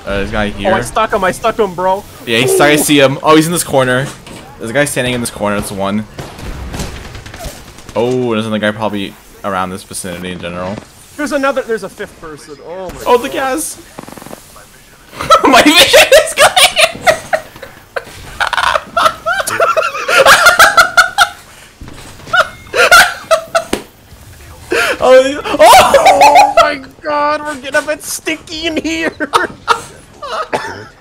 This guy here. Oh, I stuck him, bro. Yeah, he's stuck. I see him. Oh, he's in this corner. There's a guy standing in this corner. That's one. Oh, there's another guy probably around this vicinity in general. There's a fifth person. Oh my Oh, the gas. My vision is going. Oh my god, we're getting a bit sticky in here.